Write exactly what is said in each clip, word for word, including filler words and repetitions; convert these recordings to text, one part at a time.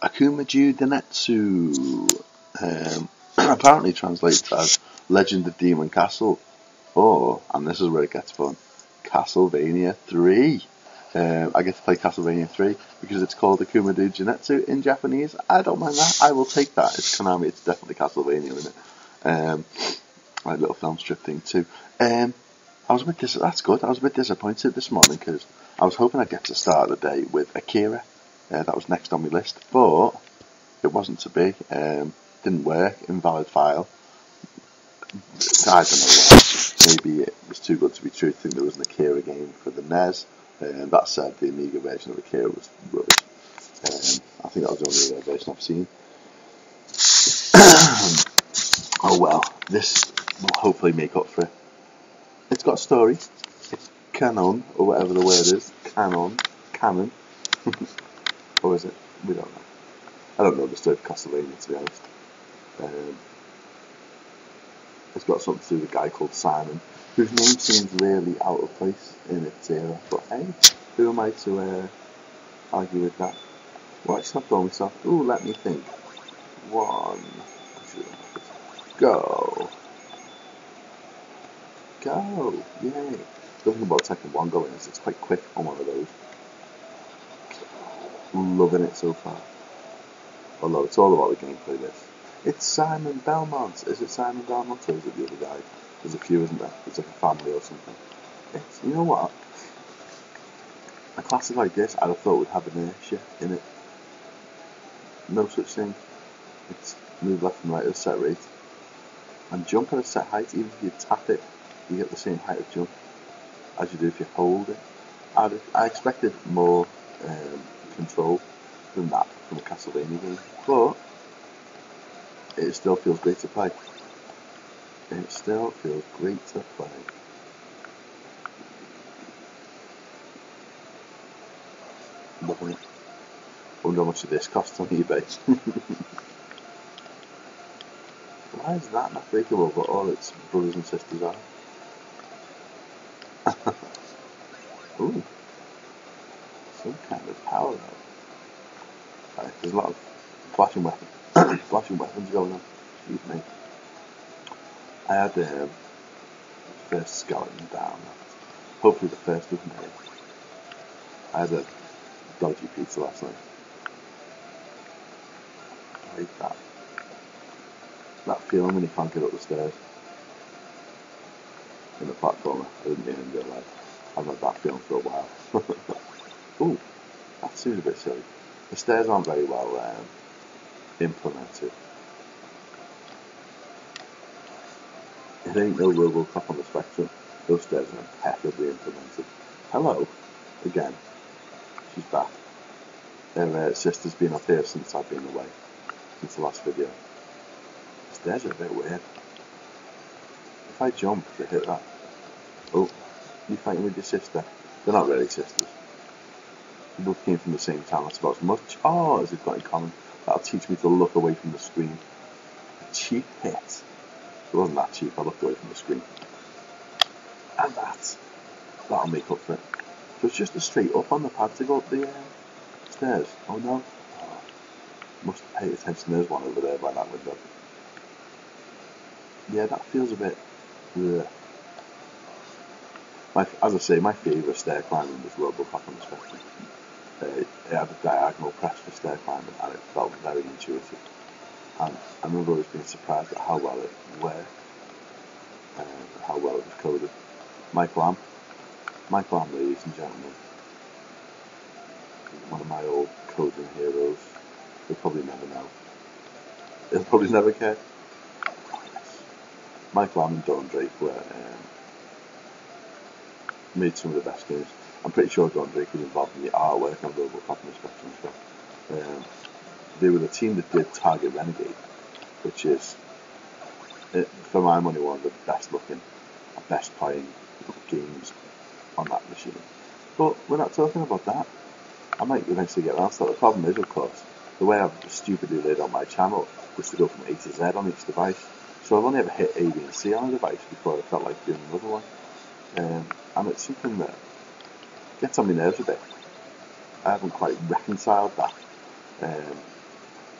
Akumajou Denetsu um, apparently translates as Legend of Demon Castle, or, and this is where it gets fun, Castlevania three. Um, I get to play Castlevania three because it's called Akumajou Denetsu in Japanese. I don't mind that. I will take that. It's Konami. It's definitely Castlevania, isn't it? Um, like little film strip thing too. Um, I was a bit dis- that's good. I was a bit disappointed this morning because I was hoping I'd get to start the day with Akira. Uh, that was next on my list, but it wasn't to be. Um, didn't work. Invalid file. I don't know why. Maybe it was too good to be true to think there was an Akira game for the N E S. Um, that said, the Amiga version of Akira was rubbish. Um, I think that was the only version I've seen. Oh well, this will hopefully make up for it. It's got a story. It's canon, or whatever the word is. Canon. Canon. Or is it? We don't know. I don't know the story of Castlevania, to be honest. Um, it's got something to do with a guy called Simon, whose name seems really out of place in its era. But hey, who am I to uh, argue with that? Well, it's not blowing myself. Ooh, let me think. One. Go. Go. Yay. The thing about Tekken one going is it's quite quick on one of those. Loving it so far. Although it's all about the gameplay this. It's Simon Belmont. Is it Simon Belmont or is it the other guy? There's a few, isn't there? It's like a family or something. It's, you know what? A classic like this I'd have thought would have inertia in it. No such thing. It's move left and right at a set rate. And jump at a set height, even if you tap it, you get the same height of jump as you do if you hold it. I'd, I expected more um, control than that from a Castlevania game, but it still feels great to play. It still feels great to play. Loving it. I wonder how much of this costs on eBay. Why is that not breakable, but all its brothers and sisters are? Ooh, some kind of power up. Right, there's a lot of flashing weapons, flashing weapons going on. Excuse me. I had um, the first skeleton down. Hopefully the first of many. I had a dodgy pizza last night. I hate that. That feeling when you can't get up the stairs in the platformer. I didn't mean in real life. I've had that feeling for a while. Ooh, that seems a bit silly. The stairs aren't very well um, implemented. It ain't no Robocop on the Spectrum. Those stairs are impeccably implemented. Hello, again. She's back. Her uh, sister's been up here since I've been away, since the last video. The stairs are a bit weird. If I jump to hit that, oh, you fighting with your sister? They're not really sisters. We both came from the same town. That's about as much. Oh, as we've got in common. That'll teach me to look away from the screen. A cheap hit. It wasn't that cheap. I looked away from the screen. And that. That'll make up for it. So it's just a straight up on the pad to go up the uh, stairs. Oh no. Oh, must pay attention. There's one over there by that window. Yeah, that feels a bit. Ugh. My, as I say, my favourite stair climbing was Robocop on the Spectrum. Uh, it had a diagonal press for stair climbing and it felt very intuitive. And I remember always being surprised at how well it worked, and how well it was coded. Mike Lamb, Mike Lamb, ladies and gentlemen, one of my old coding heroes. He'll probably never know. He'll probably never care. Oh, yes. Mike Lamb and Don Drake were um, made some of the best games. I'm pretty sure Don Drake was involved in the artwork on Robocop and the Spectrum as well. Um, they were the team that did Target Renegade, which is, it, for my money, one of the best looking and best playing games on that machine. But we're not talking about that. I might eventually get around to that. The problem is, of course, the way I've stupidly laid on my channel was to go from A to Z on each device. So I've only ever hit A, B and C on a device before I felt like doing another one. Um, and it's something that gets on my nerves a bit. I haven't quite reconciled that. Um,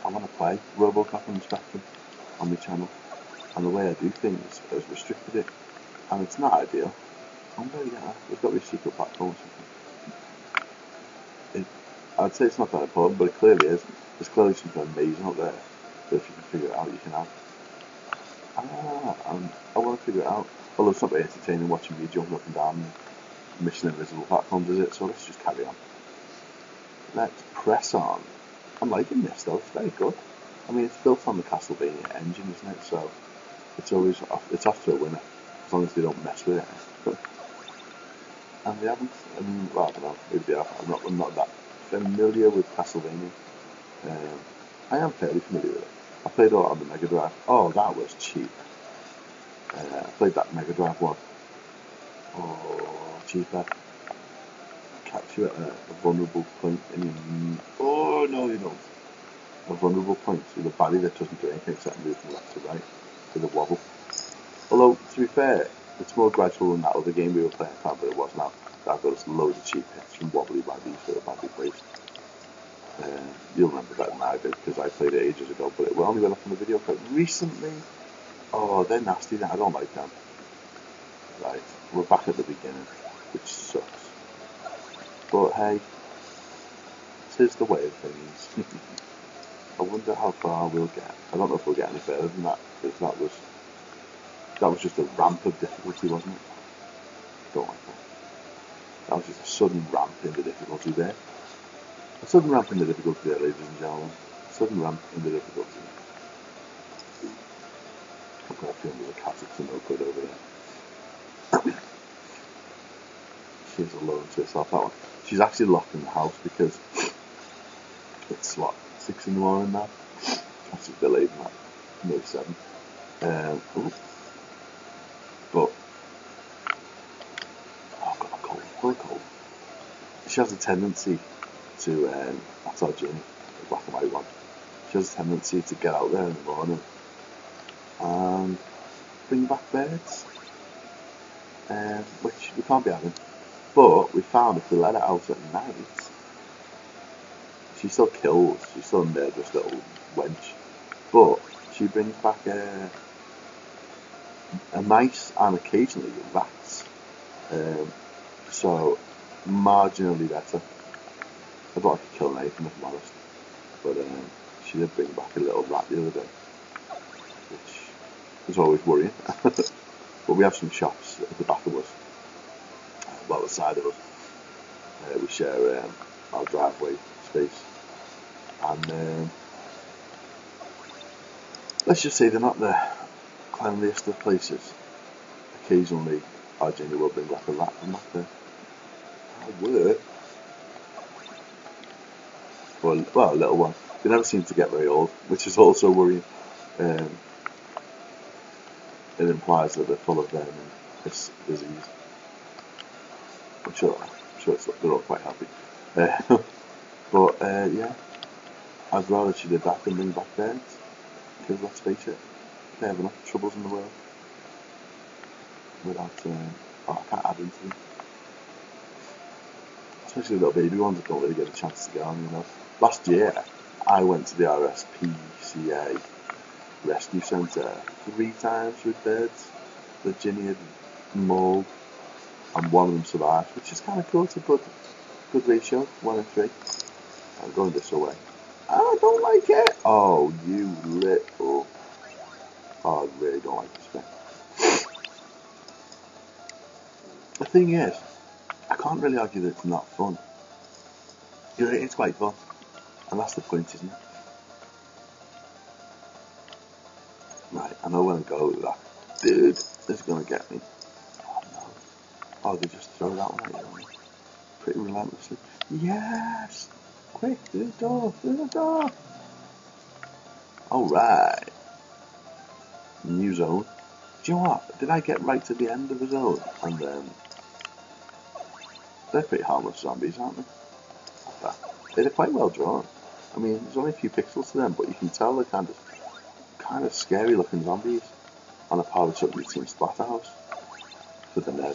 I want to play Robocop and Spectrum on my channel, and the way I do things has restricted it, and it's not ideal. I'm going to get that. There's got to be a secret platform or something. It, I'd say it's not that important, but it clearly is. There's clearly something amazing out there that if you can figure it out, you can have. Ah, um, I want to figure it out. Although it's not very entertaining watching me jumping up and down Mission Invisible platforms, is it? So let's just carry on. Let's press on. I'm liking this though, it's very good. I mean, it's built on the Castlevania engine, isn't it? So it's always off, it's off to a winner, as long as they don't mess with it. And they haven't, I mean, well, I don't know, maybe they have. I'm not, I'm not that familiar with Castlevania. Um, I am fairly familiar with it. I played a lot on the Mega Drive. Oh, that was cheap. Uh, I played that Mega Drive one. Oh, cheaper. Catch you at a, a vulnerable point and you... Oh, no, you don't. A vulnerable point with a body that doesn't do anything except move from left to right with a wobble. Although, to be fair, it's more gradual than that other game we were playing. I can't believe it was now. I've got loads of cheap hits from wobbly baddies that are badly placed. Uh, you'll remember better than I did because I played it ages ago, but it only went up on the video quite recently. Oh, they're nasty. I don't like them. Right, we're back at the beginning, which sucks. But hey, tis the way of things. I wonder how far we'll get. I don't know if we'll get any further than that, because that was that was just a ramp of difficulty, wasn't it? Don't like that. That was just a sudden ramp in the difficulty there. A sudden ramp in the difficulty there, ladies and gentlemen. A sudden ramp in the difficulty. I've got a feeling there's a cat up to no good over there. She's alone to herself, that one. She's actually locked in the house because it's what, six in the morning now? Actually, a bit later than that. Maybe seven. Um, ooh. But, oh, I've got a cold. I've got a cold. She has a tendency to, um, that's our Jenny, the black and white one. She has a tendency to get out there in the morning and bring back birds, um, which we can't be having. But we found if we let her out at night, she still kills, she's still a murderous little wench, but she brings back a, a mice and occasionally rats, um, so marginally better. I thought I could kill anything if I'm honest, but um, she did bring back a little rat the other day, which was always worrying. But we have some shops at the back of us, uh, well, the side of us. Uh, we share um, our driveway space, and um, let's just say they're not the cleanliest of places. Occasionally, our Jenny will bring back a rat from back there. I would. Well, well, a little one. They never seem to get very old, which is also worrying. Um, it implies that they're full of venom and this disease. I'm sure, I'm sure it's, they're all quite happy. Uh, but uh, yeah, I'd rather she did that than bring back birds, because let's face it, they have enough troubles in the world without, um, oh, I can't add into them. Especially little baby ones that don't really get a chance to get on, you know. Last year, I went to the R S P C A Rescue Centre three times with birds that Ginny had mauled, and one of them survived, which is kind of cool. It's a good, good ratio, one in three. I'm going this way. I don't like it. Oh, you little. Oh, I really don't like this thing. The thing is, I can't really argue that it's not fun. You know, it's quite fun, and that's the point, isn't it? Right, I know when I go with that. Dude, this is gonna get me. Oh no. Oh, they just throw that one at you pretty relentlessly. Yes! Quick, through the door, through the door! Alright. New zone. Do you know what? Did I get right to the end of the zone? And then... They're pretty harmless zombies, aren't they? They're quite well drawn. I mean, there's only a few pixels to them, but you can tell they're kind of, kind of scary looking zombies on a part of something you'd see in Splatterhouse for the N E S.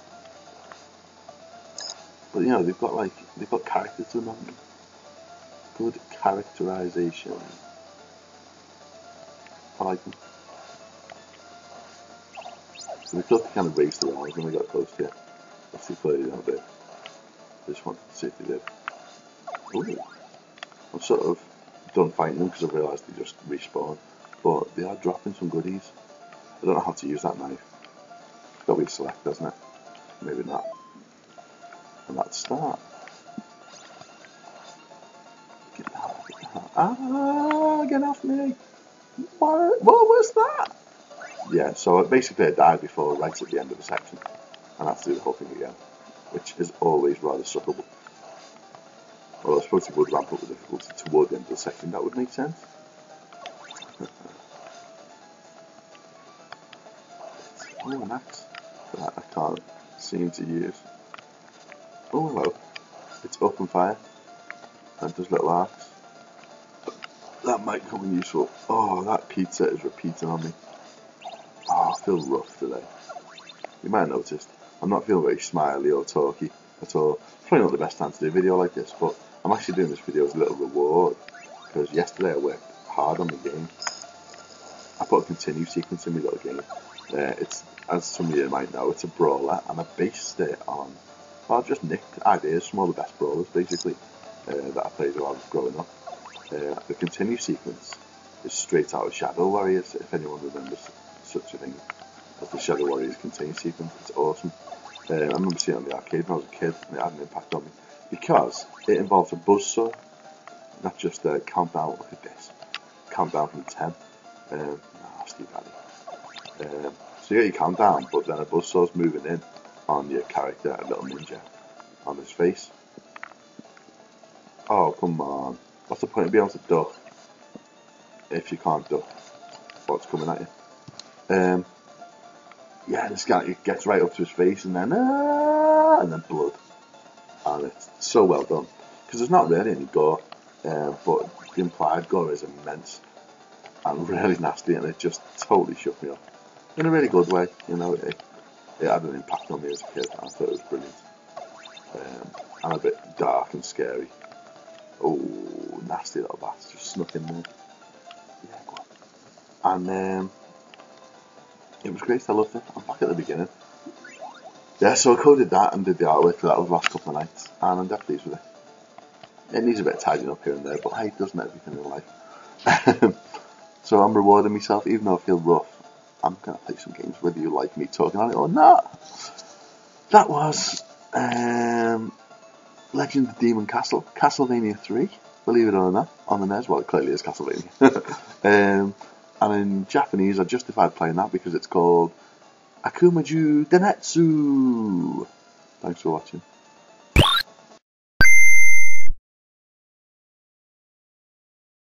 But you know, they've got like, they've got character to them, haven't they? Good characterization. I like them. So we thought they kind of raced around when we got close to it. Let's see if they did a bit. Just wanted to see if they did. Ooh. I'm sort of done fighting them because I've realised they just respawn. But they are dropping some goodies. I don't know how to use that knife. It's got to be select, doesn't it? Maybe not. And that's start. Get down, get down. Ah, get off me! What, what was that? Yeah, so basically I died before, right at the end of the section. And I have to do the whole thing again. Which is always rather suckable. Well, I suppose it would ramp up the difficulty toward the end of the section, that would make sense. Oh, an axe. That I can't seem to use. Oh, hello. It's open fire. And does little arcs. That might come in useful. Oh, that pizza is repeating on me. Oh, I feel rough today. You might have noticed, I'm not feeling very smiley or talky at all. It's probably not the best time to do a video like this, but I'm actually doing this video as a little reward. Because yesterday I worked hard on the game. I put a continue sequence in my little game. Uh, it's, as some of you might know, it's a brawler, and I based it on, well, I just nicked ideas from all the best brawlers, basically, uh, that I played while I was growing up. Uh, the continue sequence is straight out of Shadow Warriors, if anyone remembers such a thing as the Shadow Warriors continue sequence. It's awesome. Uh, I remember seeing it on the arcade when I was a kid, and it had an impact on me, because it involves a buzzsaw, not just a countdown. Look at this, countdown from ten. Um, nasty daddy. Um, so you get your countdown, but then a buzzsaw's moving in on your character, a little ninja, on his face. Oh, come on. What's the point of being able to duck if you can't duck what's coming at you? Um, yeah, this guy, it gets right up to his face, and then, ah, and then blood. And it's so well done. Because there's not really any gore, uh, but the implied gore is immense and really nasty, and it just totally shook me up. In a really good way, you know, it, it had an impact on me as a kid, and I thought it was brilliant. Um, and a bit dark and scary. Oh, nasty little bats just snuck in there. Yeah, go on. And um, it was great, I loved it. I'm back at the beginning. Yeah, so I coded that and did the artwork for that over the last couple of nights, and I'm definitely pleased with it. It needs a bit of tidying up here and there, but hey, it doesn't everything in life. So I'm rewarding myself, even though I feel rough. I'm going to play some games, whether you like me talking on it or not. That was um, Legend of Demon Castle, Castlevania three, believe it or not, on the N E S. Well, it clearly is Castlevania. um, and in Japanese, I justified playing that because it's called Akumajou Denetsu. Thanks for watching.